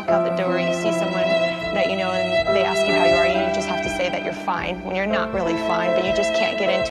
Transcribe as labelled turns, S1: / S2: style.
S1: walk out the door, you see someone that you know and they ask you how you are, you just have to say that you're fine when you're not really fine, but you just can't get into